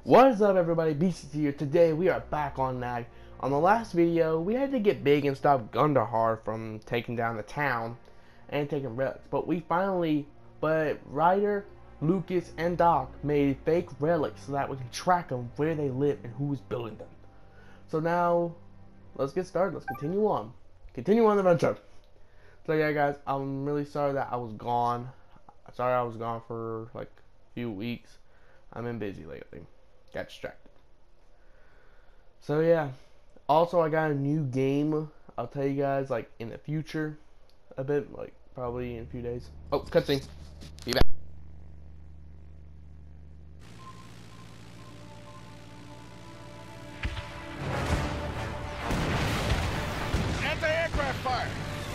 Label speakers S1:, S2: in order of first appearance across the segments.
S1: What is up, everybody? BCT here. Today we are back on Nag. On the last video, we had to get big and stop Gundahar from taking down the town and taking relics. But Ryder, Lucas, and Doc made fake relics so that we can track them, where they live, and who's building them. So now, let's get started. Let's continue on. Continue on the adventure. So yeah, guys, I'm really sorry that I was gone. Sorry I was gone for like a few weeks. I've been busy lately. Got distracted. So yeah. Also, I got a new game. I'll tell you guys like in the future a bit, like probably in a few days. Oh, cutscene. Be back.
S2: Anti-aircraft fire!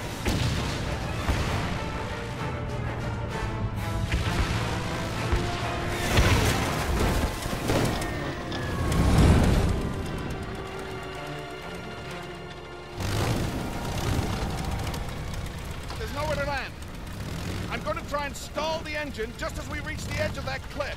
S2: There's nowhere to land. I'm going to try and stall the engine just as we reach the edge of that cliff.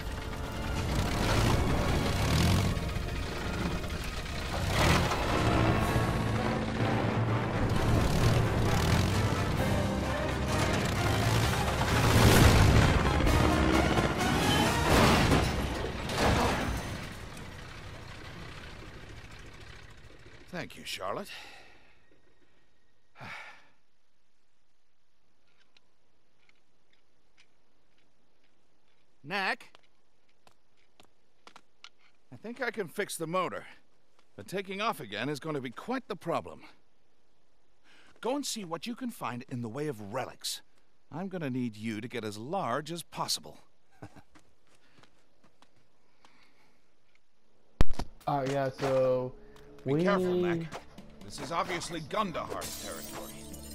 S2: Thank you, Charlotte. Knack? I think I can fix the motor, but taking off again is going to be quite the problem. Go and see what you can find in the way of relics. I'm going to need you to get as large as possible.
S1: Alright, yeah, so
S2: Be careful, Knack. This is obviously Gundahar's territory.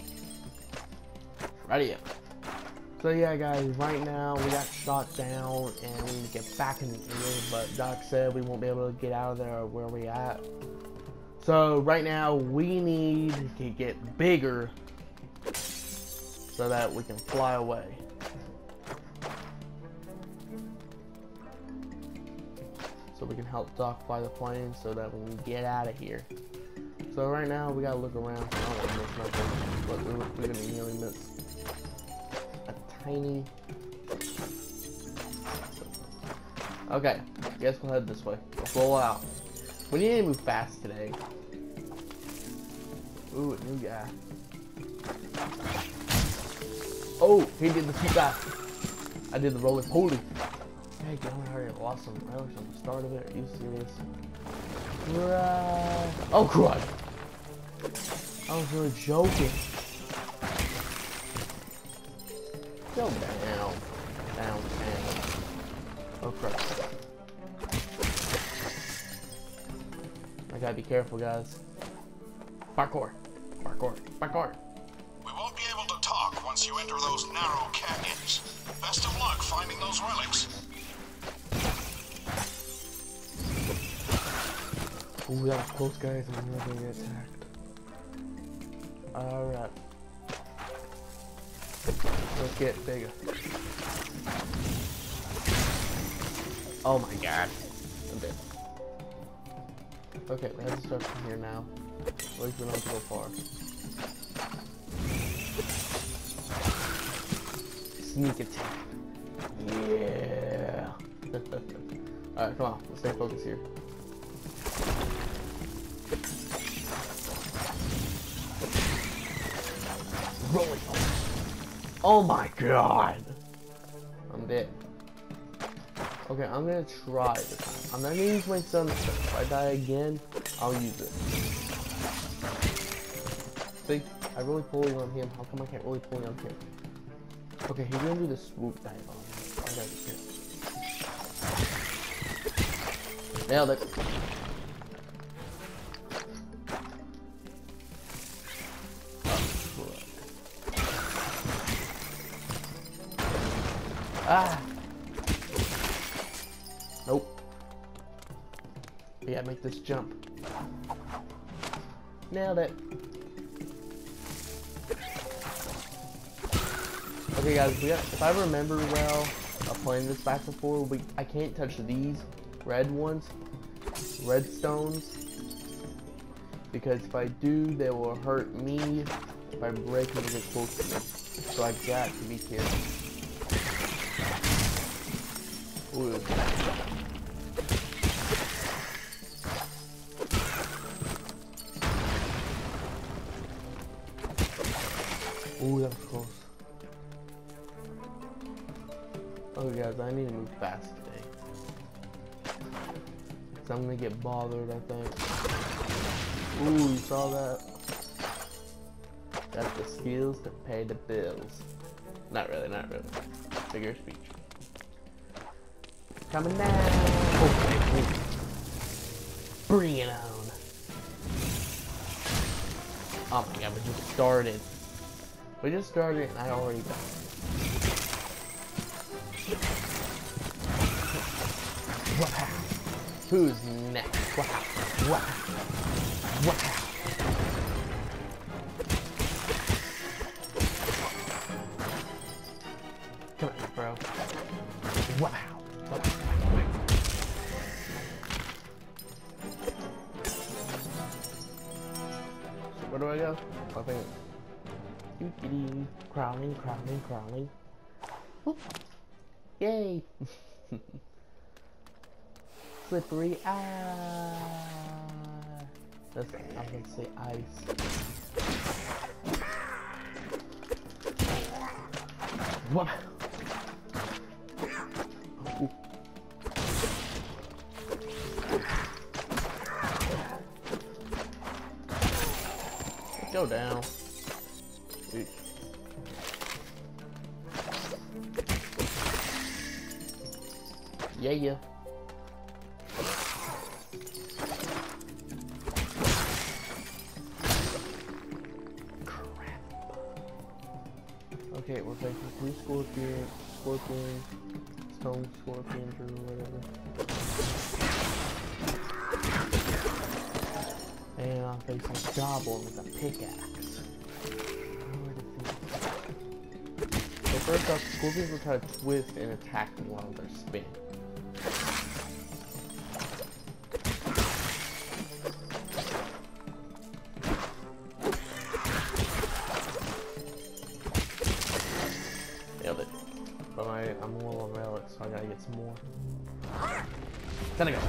S1: Ready up. So yeah, guys, right now we got shot down and we need to get back in the air, but Doc said we won't be able to get out of there where we at. So right now we need to get bigger so that we can fly away. So we can help Doc fly the plane so that we can get out of here. So right now we gotta look around. I don't want to miss nothing, but we're gonna nearly miss tiny. Okay, guess we'll head this way. Let's roll out. We need to move fast today. Ooh, a new guy. Oh, he did the seatback. I did the roller poly. Hey, God, I already lost some relics on the start of it. Are you serious? Right. Oh, crud. I was really joking. Go down. Down. Oh crap. I gotta be careful, guys. Parkour. Parkour. Parkour.
S3: We won't be able to talk once you enter those narrow canyons. Best of luck finding those relics.
S1: Ooh, that was close, guys. I'm not gonna get attacked. Alright. Let's get bigger. Oh my god. I'm dead. Okay, we have to start from here now. At least we don't have to go far. Sneak attack. Yeah. Alright, come on. Let's stay focused here. Rolling. Oh my god! I'm dead. Okay, I'm gonna try this time. I'm not gonna use my sunset. If I die again, I'll use it. See? I really pull you on him. How come I can't really pull you on him? Okay, he's gonna do the swoop dive on me. I gotta be careful. Nailed it. Ah! Nope. We gotta make this jump. Nailed it. Okay guys, if I remember well, playing this back before, I can't touch these, red ones, redstones, because if I do, they will hurt me by breaking to get close to me. So I got to be careful. Ooh. Ooh, that was close. Oh guys, I need to move fast today. So I'm gonna get bothered, I think. Ooh, you saw that? Got the skills to pay the bills. Not really, not really. Figure of speech. Coming down! Oh, bring it on! Oh my god, we just started. We just started and I already died. Wow. Who's next? Wow. Wow. Wow. Come on, bro. Wow. Oh. So where do I go? I think. Crawling, crawling, crawling. Whoop. Yay! Slippery. That's, I was gonna say ice. What? Ooh. Go down. Ooh. Yeah. Okay, we're facing 2 scorpions, stone scorpions or whatever. And I'm facing a goblin with a pickaxe. So first off, scorpions will try to twist and attack me while they're spinning. But I'm low on relics, so I gotta get some more. Gonna go.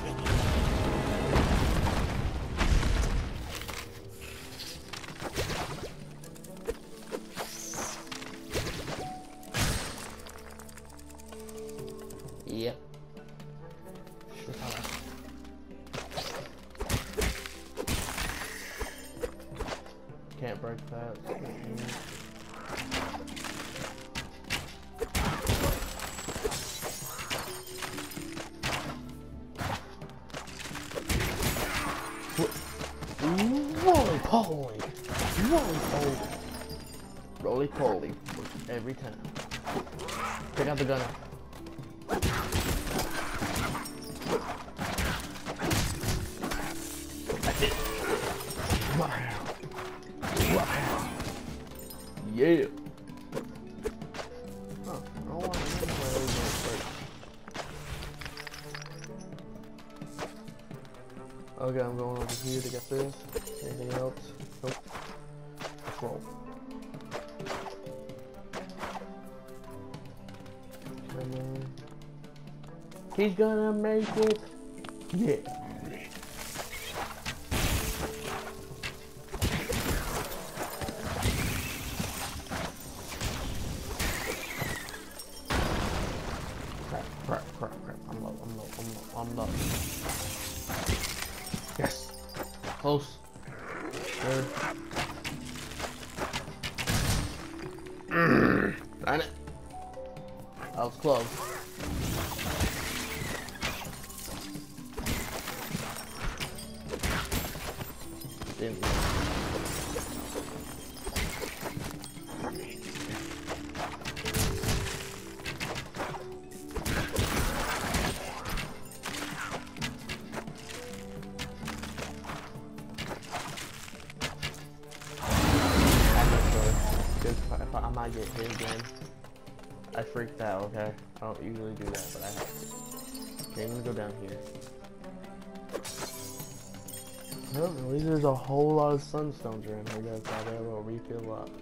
S1: Yep. Can't break that. Roly-poly. Every time. Check out the gun. That's it. Wow. Wow. Yeah. Huh. I don't want to play those first. Okay, I'm going over here to get this. Anything else? Nope. Let's roll. Come on. He's gonna make it. Yeah. Crap. I'm low. Yes. Close. Good. Darn it. That was close. Didn't. I might get hit again. I freaked out, okay? I don't usually do that, but I have to. Okay, I'm gonna go down here. Well, at least there's a whole lot of sunstones around here, guys. So I'll be able to refill up.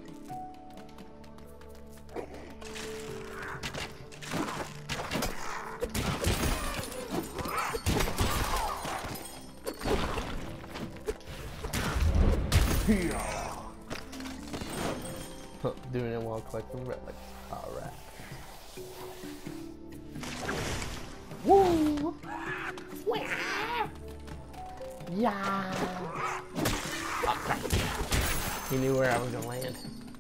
S1: Doing it while collecting relics. Alright. Woo! Yeah! Oh, crap. He knew where I was gonna land.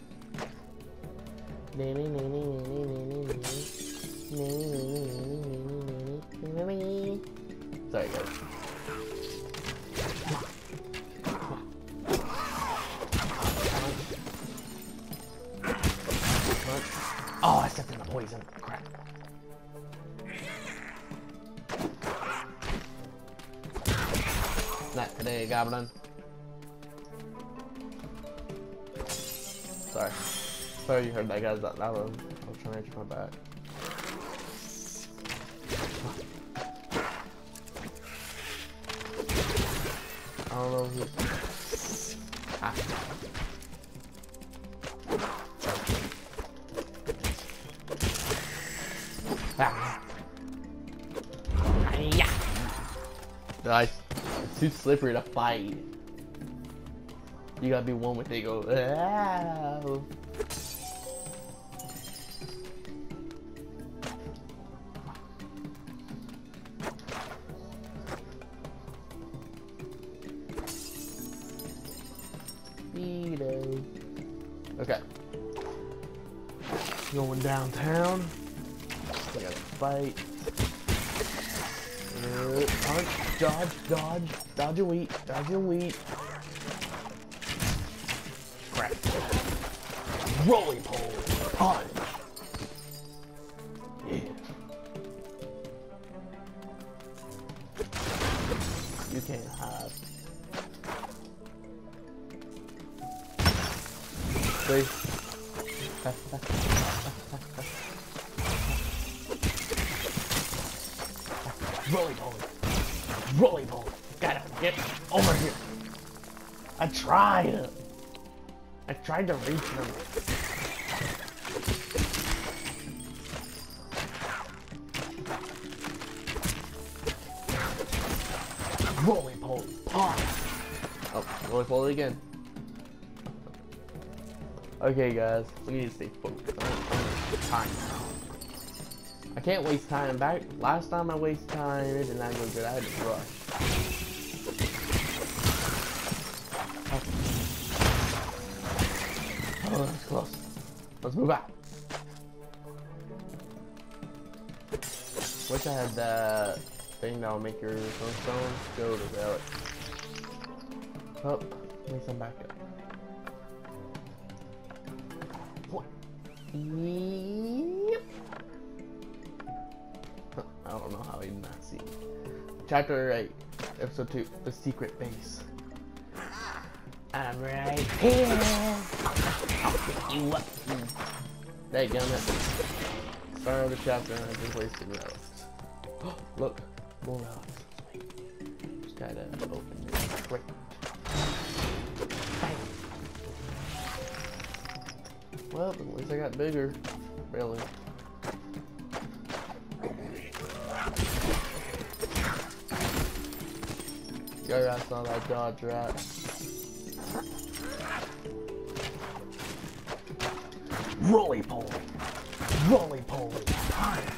S1: Sorry, guys. Oh, I stepped in the poison. Crap. Not today, Goblin. Sorry. Sorry you heard that, guys. That was, I was trying to reach my back. I don't know who. Ah. Ah. Yeah. Nice. It's too slippery to fight. You gotta be one with it. Go. Ah. Speedo. Okay. Going downtown. We gotta fight. Punch, dodge, dodge, dodge and wheat, dodge and wheat. Crap. Rolling pole, punch. Yeah. You can't hide. See? Rolling pole. Rolling pole. Gotta get over here. I tried to reach them. Rolling pole. Pause. Oh, rolling pole again. Okay, guys, we need to stay focused on time now. I can't waste time. Back last time I wasted time, it did not go good. I had to rush. Oh, that's close. Let's move out. Wish I had that thing that'll make your sunstone go to relic. Oh, at least I'm back up. What? Yep. I don't know how he did not see. Chapter 8, Episode 2, The Secret Base. I'm right here. I'll pick you up. There you go, start of the chapter and I just wasted relics. Look, more relics. Just gotta open this crate. Bang. Well, at least I got bigger. Really. Your ass on that dodge rat. Rolly poly. Rolly poly. Punch.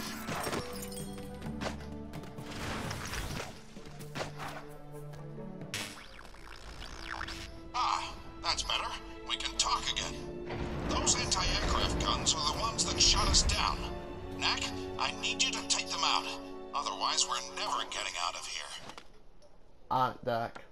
S3: Ah, that's better. We can talk again. Those anti-aircraft guns are the ones that shot us down. Knack, I need you to take them out. Otherwise, we're never getting out of here.
S1: Doc.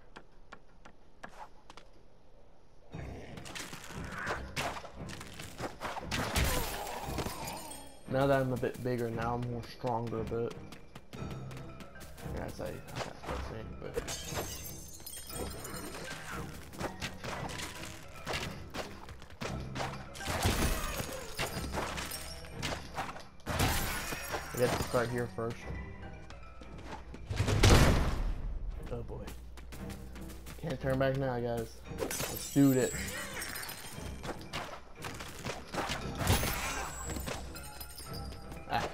S1: Now that I'm a bit bigger, now I'm more stronger, but yeah, that's what I'm saying, but I guess to start here first. Oh boy. Can't turn back now, guys. Let's do this. Ah.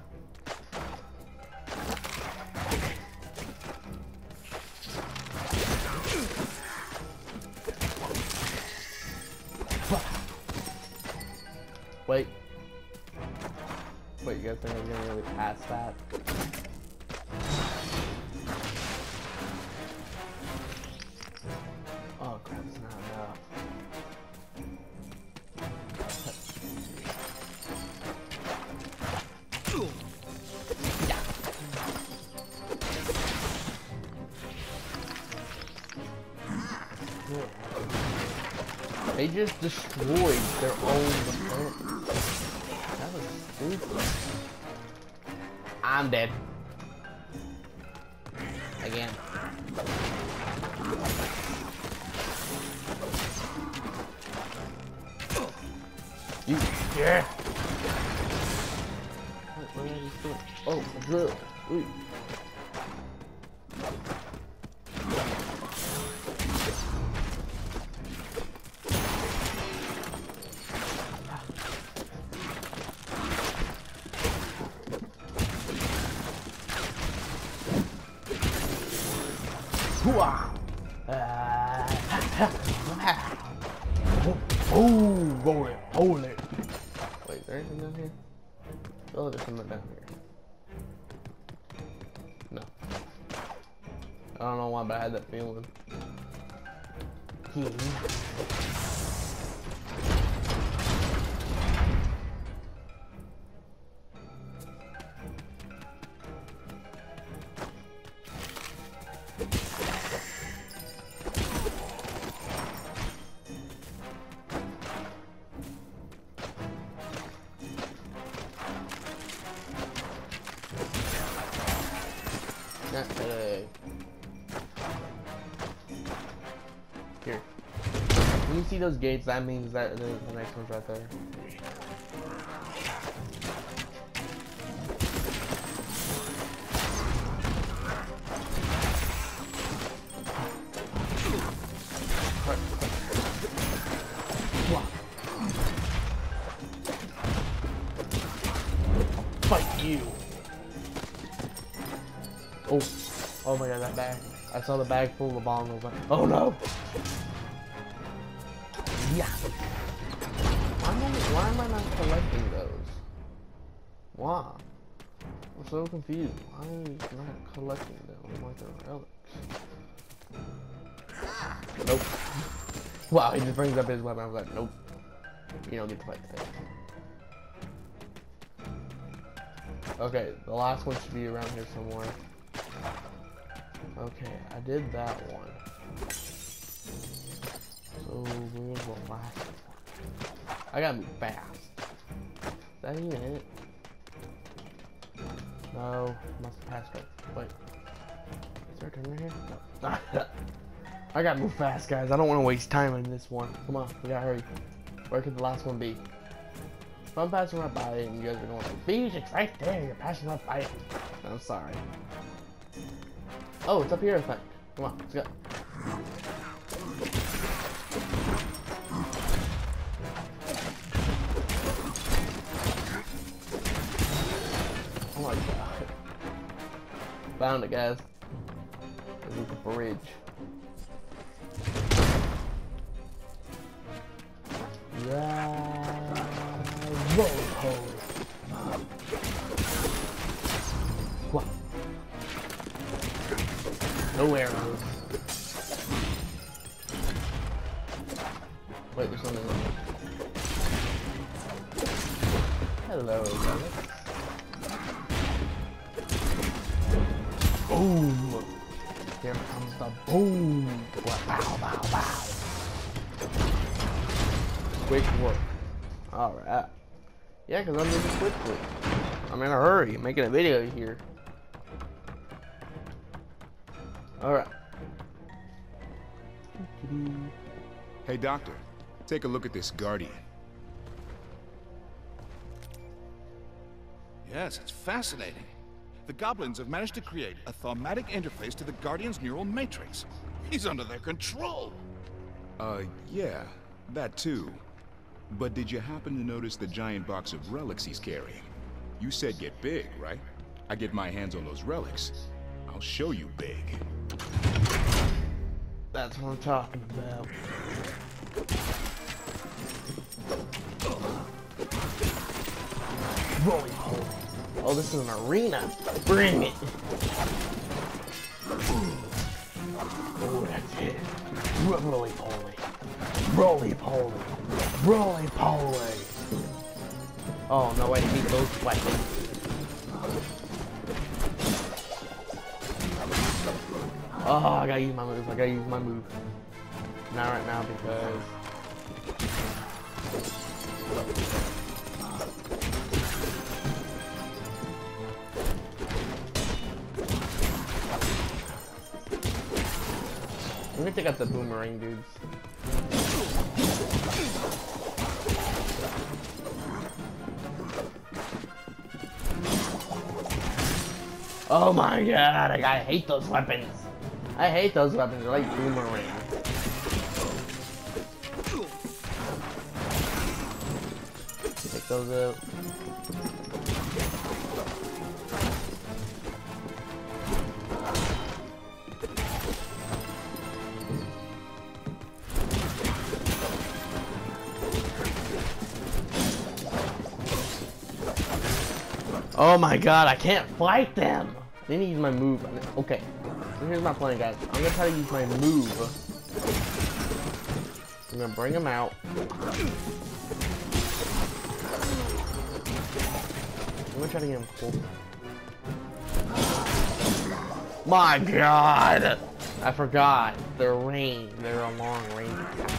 S1: Wait. Wait, you guys think I'm gonna really pass that? Oh crap, it's not enough. They just destroyed their own defense. That was stupid. I'm dead. Again. You, yeah. What are you doing? Oh, a drill. Ooh. Oh, roll it, hold it. Wait, is there anything down here? Oh, there's something down here. No. I don't know why, but I had that feeling. Here. When you see those gates, that means that the next one's right there. Fight you. Oh, oh my god, that bag. I saw the bag full of bombs. I was like, oh no. Yeah. Why am I not collecting those? Why? I'm so confused. Why am I not collecting them like they're relics? Nope. Wow, he just brings up his weapon. I was like, nope. You don't get to fight today. Okay, the last one should be around here somewhere. Okay, I did that one. So where's the last one? I gotta move fast. Is that even it? No, must have passed it. Wait. Is there a turn right here? No. I gotta move fast, guys. I don't want to waste time on this one. Come on, we gotta hurry. Where could the last one be? If I'm passing right by it and you guys are going like, Beej, it's right there. You're passing right by it. I'm sorry. Oh, it's up here, I think. Come on, let's go. Oh my god. Found it, guys. There's a bridge. Yeah. Roll hole. What? No arrows. Wait, there's something in there. Hello, Alex. Boom! Here comes the boom! Bow, bow, bow! Quick work. Alright. Yeah, because I'm moving quickly. I'm in a hurry. I'm making a video here. Alright.
S4: Hey, Doctor. Take a look at this Guardian.
S2: Yes, it's fascinating. The goblins have managed to create a thaumatic interface to the Guardian's neural matrix. He's under their control.
S4: Yeah, that too. But did you happen to notice the giant box of relics he's carrying? You said get big, right? I get my hands on those relics, I'll show you big.
S1: That's what I'm talking about. Roly poly. Oh, this is an arena. Bring it. Oh, that's it. Roly poly. Roly poly. Roly poly. Oh, no, I need those weapons. Oh, I gotta use my move. I gotta use my move. Not right now because. I'm gonna take out the boomerang dudes. Oh my god, I hate those weapons. I hate those weapons, they're like boomerang. Take those out. Oh my god, I can't fight them! I need to use my move. Okay, so here's my plan, guys. I'm gonna try to use my move. I'm gonna bring them out. I'm gonna try to get them full. My god! I forgot. They're range. They're a long range attack.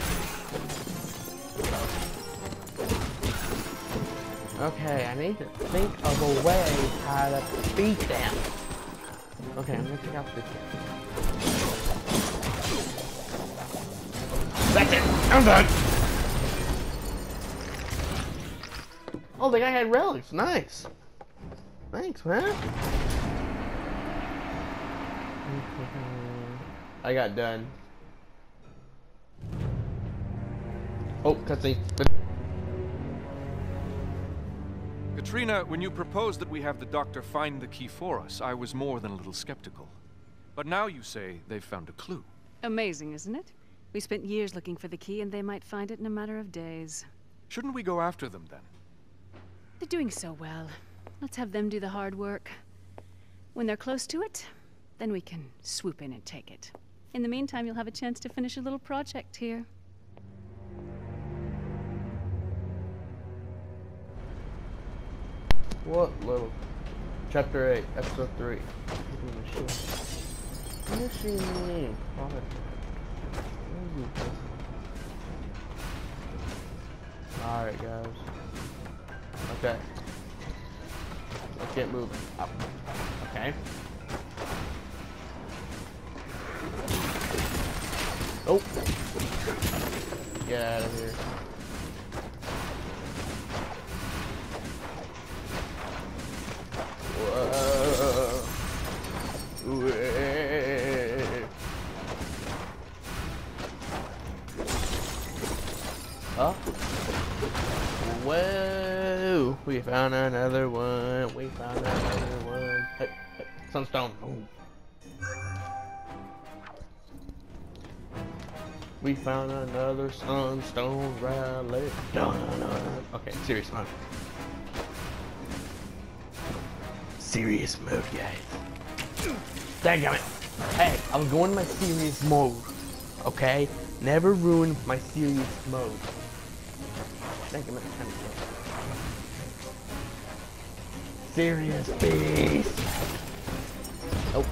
S1: Okay, I need to think of a way how to beat them. Okay, I'm gonna take out this guy. That's it! I'm done! Oh, the guy had relics. Nice. Thanks, man. I got done. Oh, cutscene.
S5: Katrina, when you proposed that we have the doctor find the key for us, I was more than a little skeptical. But now you say they've found a clue.
S6: Amazing, isn't it? We spent years looking for the key, and they might find it in a matter of days.
S5: Shouldn't we go after them, then?
S6: They're doing so well. Let's have them do the hard work. When they're close to it, then we can swoop in and take it. In the meantime, you'll have a chance to finish a little project here.
S1: What little? Chapter 8, Episode 3. Machine. Alright, guys. Okay. Let's get moving. Up. Okay. Oh! Get out of here. Whoa. Huh? Whoa! We found another one. We found another one. Hey, hey, sunstone. Move. We found another sunstone relic. Okay, serious mode. Serious mode, guys. Daggum it. Hey, I was going my serious mode. Okay? Never ruin my serious mode. Daggum it. Serious beast. Oh.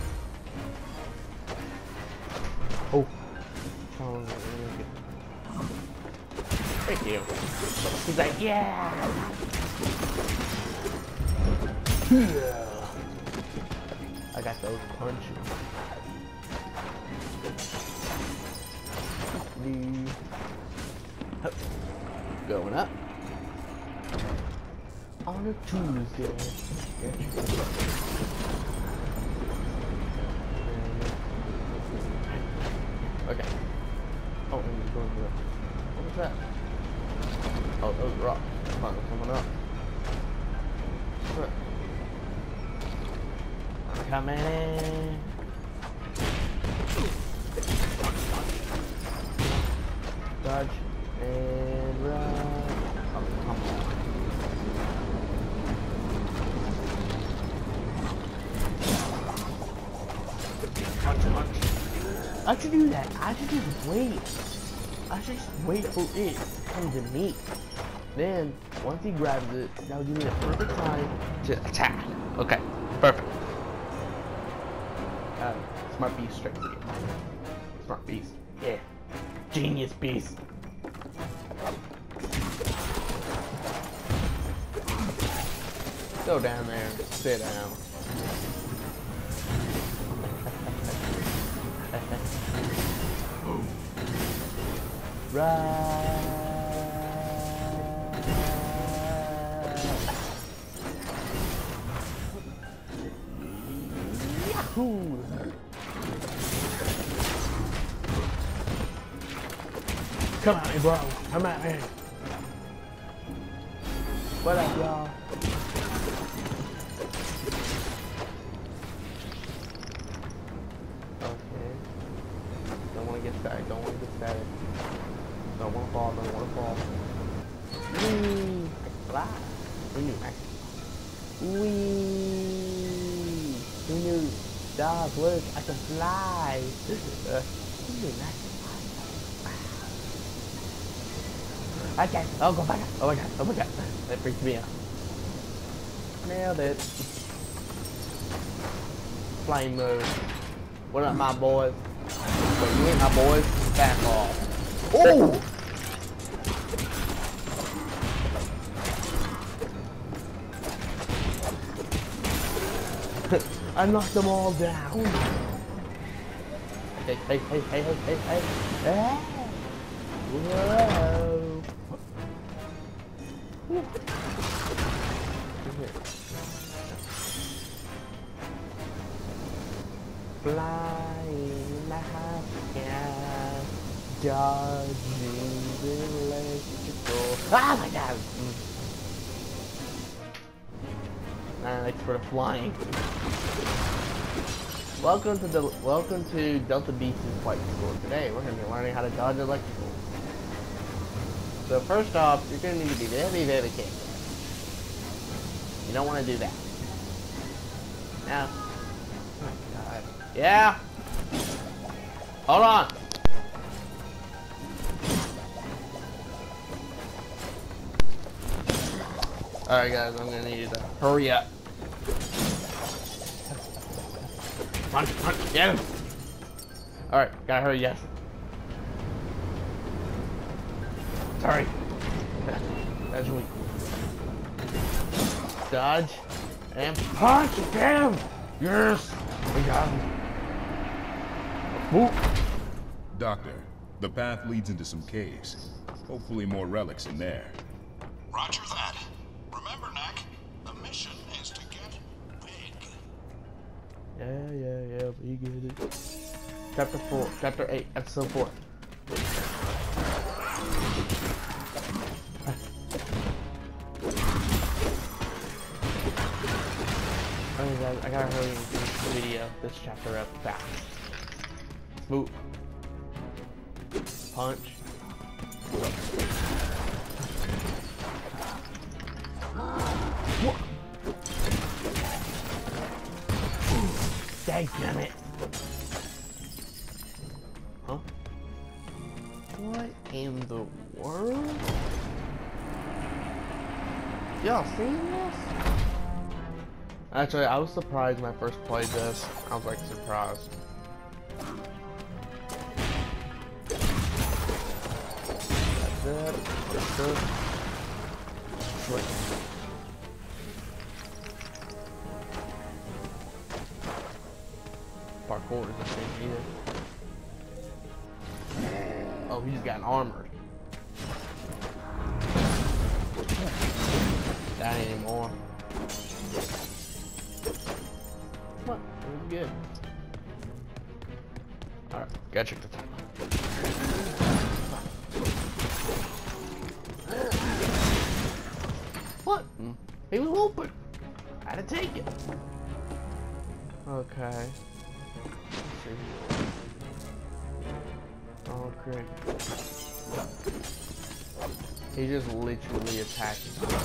S1: Oh. Oh, thank you. He's like, yeah. I got those punches. Going up. Oh, on a Tuesday. Okay. Oh, and he's going through. What was that? Oh, that was a rock. Fun, someone up. What? I'm coming. Dodge and run. Oh, come on. Punch. I should do that. I should just wait. I should just wait for it to come to me. Then, once he grabs it, that would give me the perfect time to attack. Okay, perfect. Smart beast strikes again. Smart beast. Yeah. Genius beast. Go down there. Sit down. Right. Yahoo! Come at me, bro. Come at me. What up, y'all? Okay. Don't want to get static. Don't want to get static. Don't want to fall. Don't want to fall. Whee! I fly. Who knew? Whee! Who knew? Dog, look, I can fly. Who knew that? Okay. Oh, go back. Oh my god. Oh my god. That freaked me out. Nailed it. Flame mode. What up, my boys? Wait, you ain't my boys? Back off. Oh! I knocked them all down. Hey. Whoa. Flying in the high sky, dodging the electrical. Ah, my God! Thanks for the flying. Welcome to Delta Beast's flight school. Today we're going to be learning how to dodge electrical. So first off, you're going to need to be very, very careful. You don't want to do that. Now, oh my God. Yeah. Hold on. All right, guys. I'm going to need you to hurry up. Run, get him! Alright, gotta hurry, yes. Sorry. That's weak. Dodge. And punch! Get him! Yes! We got him. Whoop.
S4: Doctor, the path leads into some caves. Hopefully more relics in there.
S3: Roger that. Remember, Knack, the mission is to get big.
S1: Yeah, we get it. Chapter 8, episode 4. Alright guys, I gotta hurry and finish the video, this chapter up fast. Move. Punch. What? Damn it. Huh? What in the world? Y'all seen this? Actually, I was surprised when I first played this. I was like surprised. That's it. That's it. Switch. Parkour is the same either. Oh, he's gotten armored. that anymore. What? It was good. Alright, gotta check the time. What? It was open. I had to take it. Okay. Let's see. Oh, great. He just literally attacked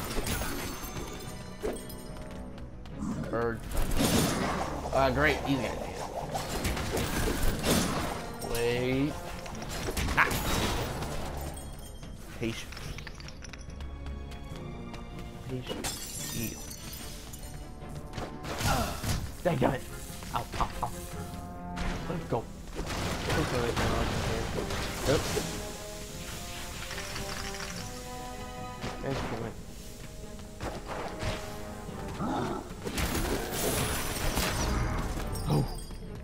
S1: bird. Great. Easy. Wait. Ah. Patience. Patience. Heal. Dang it. Ow, ow, ow. Let's go. Yep. Excellent. Oh.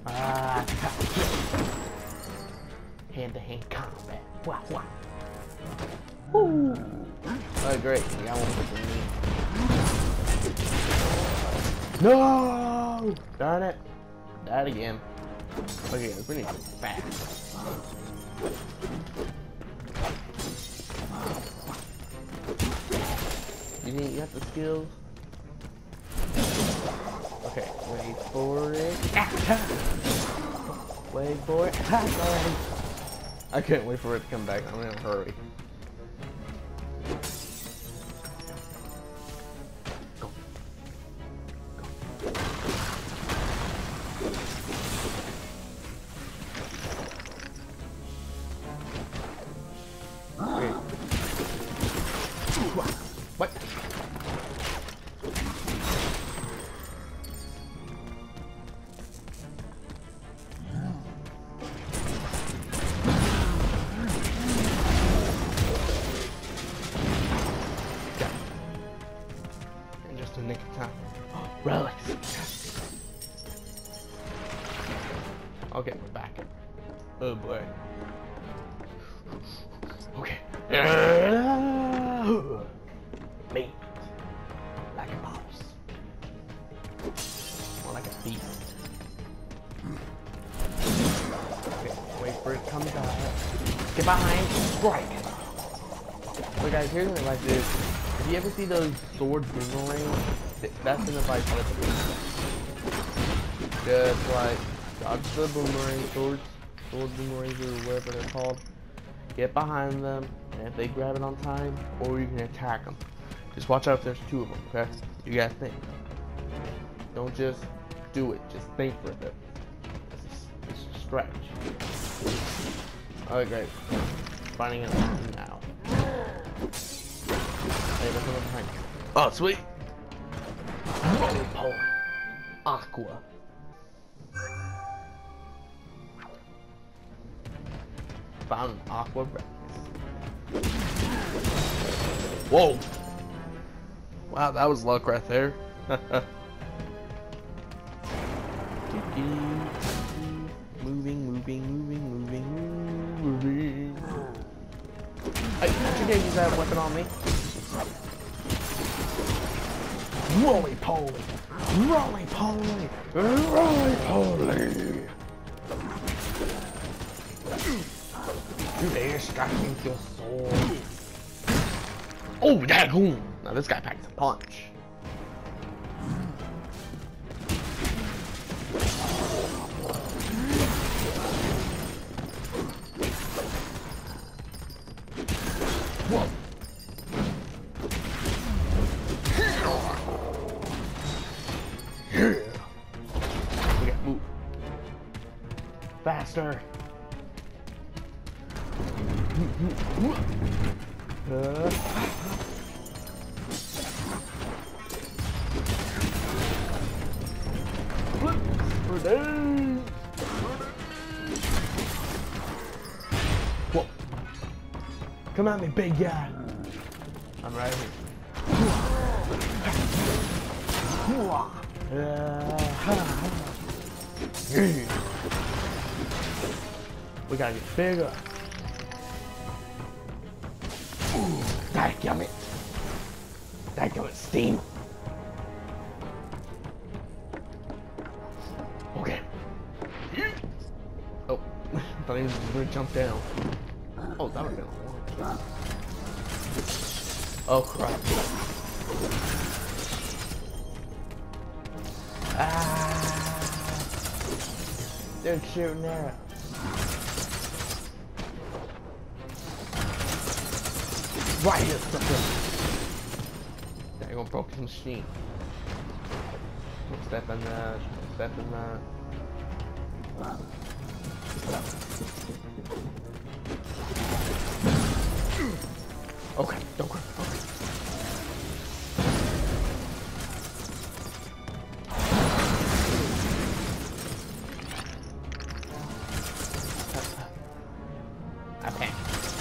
S1: Hand-to-hand combat. Wow, wow. Woo. Oh, great. You got one for me. No! Darn it. That again. Okay, we need to go fast. You think you got the skills? Okay, wait for it. Wait for it. I can't wait for it to come back. I'm in a hurry. Go. Wait. What? In just a nick of time. Relics. Okay, we're back. Oh boy. Okay. Mate. Like a boss. More like a beast. Okay, wait for it to come back. Get behind, strike. So guys, here's what I like to do. If you ever see those sword boomerangs, that's an advice I like. Just like dodge the boomerang sword boomerangs or whatever they're called. Get behind them, and if they grab it on time, or you can attack them. Just watch out if there's two of them, okay? You gotta think. Don't just do it, just think for a bit. It's a stretch. Okay, great. Finding it now. Hey, there's someone behind you. Oh, sweet! Holy poly. Aqua. Found an aqua breakfast. Whoa! Wow, that was luck right there. Moving. Hey, don't you dare use that weapon on me. Roly poly! Roly poly! Roly poly! You dare strike me with your sword. Oh, dagoon! Now this guy packs a punch. Whoa! Yeah! We gotta move. Faster! Whoa. Come at me, big guy. I'm right here. We gotta get bigger. Damn it. That got steam. Okay. Oh, I thought he was gonna jump down. Oh, that would have been a long shot. Oh crap. Ah, they're shooting arrows. Right here, they're gonna broke the machine. Step in that, step in that. Okay, don't cry. Okay. Okay.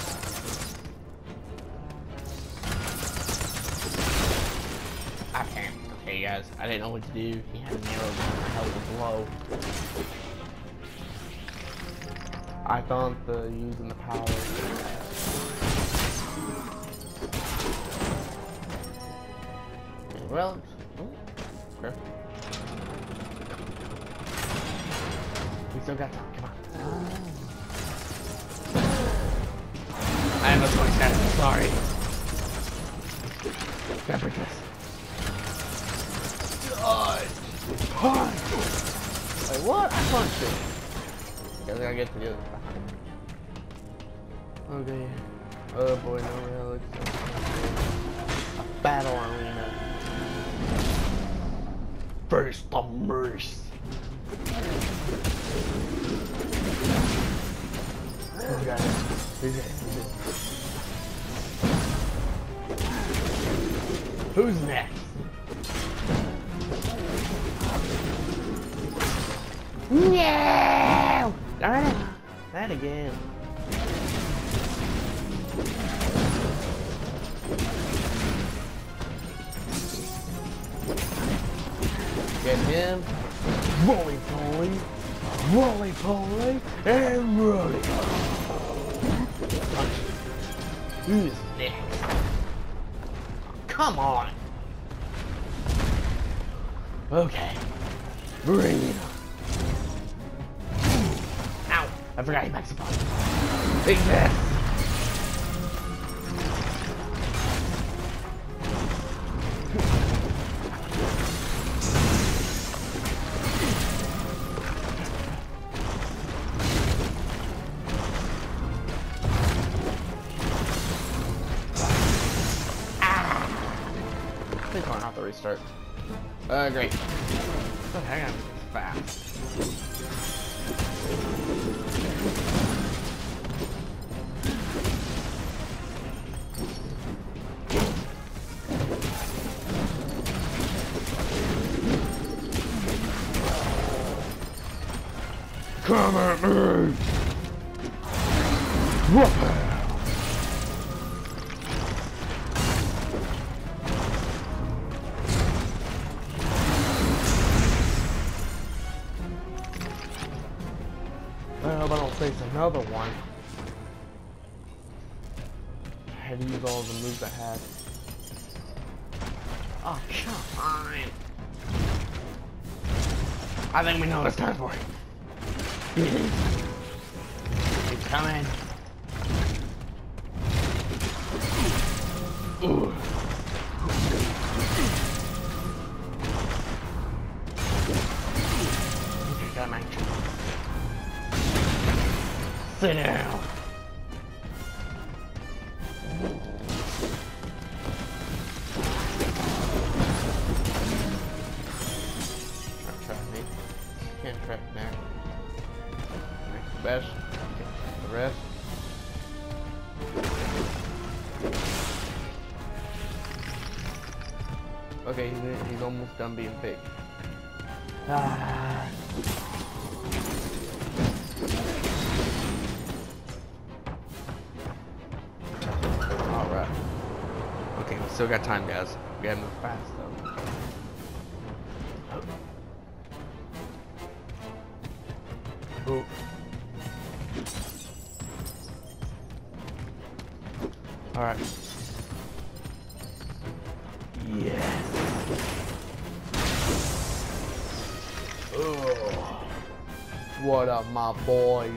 S1: Okay, guys. I didn't know what to do. He had an arrow down. My health was low. I thought using the power. Relics. Okay. We still got time. Come on. I have no choice, guys. Sorry. Gotta break this. Punch! Wait, what? I punched it. Guess I gotta get to the other side. Okay. Oh boy, no relics. A battle arena. First the mercy. Oh god. Who's next? No! Darn it! That again. Get him. Roly-poly. Roly-poly. And roly. Who's next? Come on. Okay. Bring it on. Ow! I forgot he backs upon. Big mess. Please don't have to restart. Great. But hang on, fast. Come at me! Whoop! I hope I don't face another one. I had to use all the moves I had. Oh, come on. I think we know what it's time for. He's coming. Ooh. Okay, got my turn. Sit down. Don't trap me. Can't trap now. Next best. The rest. Okay, he's almost done being big. Ah. Alright. Okay, we still got time, guys. We gotta move fast, though. Oh. Alright. What up, my boys?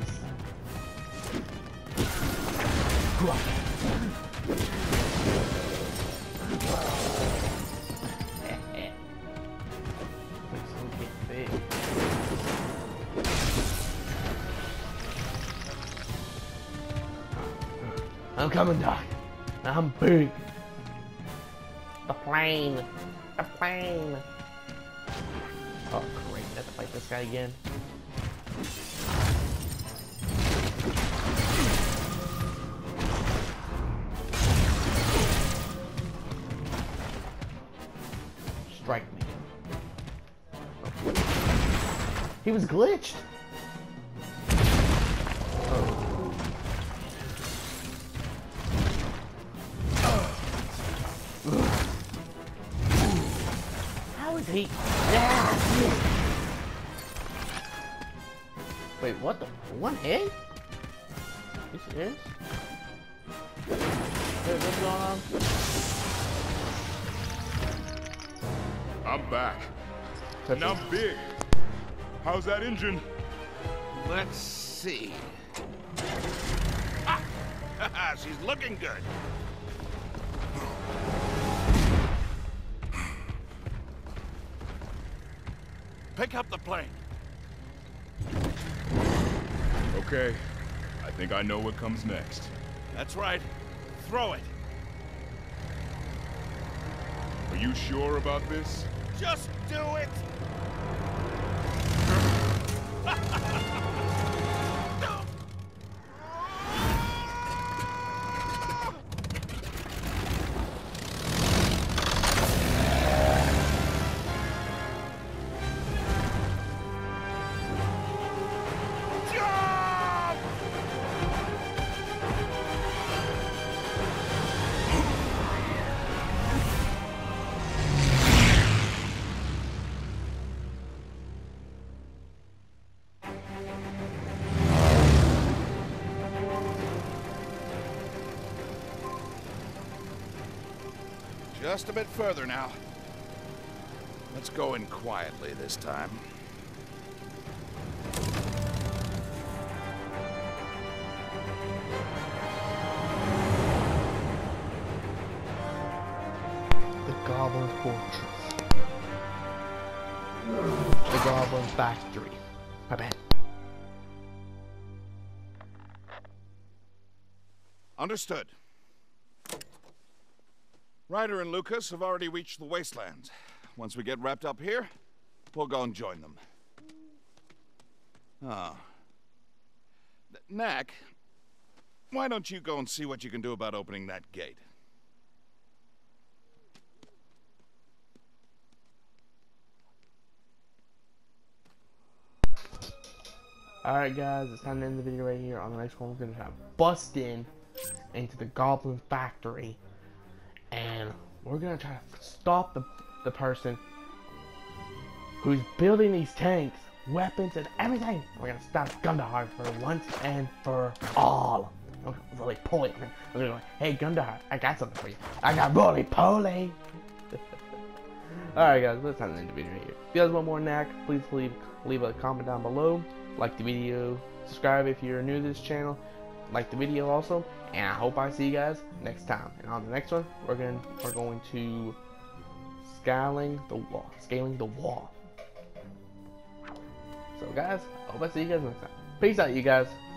S1: I'm coming, Doc. I'm big. The plane. The plane. Oh, great. I have to fight this guy again. Strike me. He was glitched. How is he? Yeah. Wait, what the? One hit? You serious? Hey, what's going on?
S4: I'm back. And I'm big. How's that engine?
S2: Let's see. Ah! She's looking good. Pick up the plane.
S4: Okay. I think I know what comes next.
S2: That's right. Throw it.
S4: Are you sure about this?
S2: Just do it. Just a bit further now. Let's go in quietly this time.
S1: The Goblin Fortress. The Goblin Factory. My bad.
S2: Understood. Ryder and Lucas have already reached the wastelands. Once we get wrapped up here, we'll go and join them. Oh. Knack, why don't you go and see what you can do about opening that gate?
S1: Alright guys, it's time to end the video right here. On the next one, we're going to try to bust into the Goblin Factory. And we're going to try to stop the person who's building these tanks, weapons, and everything. We're going to stop Gundahar for once and for all. I'm really poly. I'm going to go, hey Gundahar, I got something for you. I got roly poly. Alright guys, that's time to end the video right here. If you guys want more Knack, please leave a comment down below. Like the video, subscribe if you're new to this channel, like the video also, and I hope I see you guys next time. And on the next one, we're going to scaling the wall. So guys, I hope I see you guys next time. Peace out, you guys.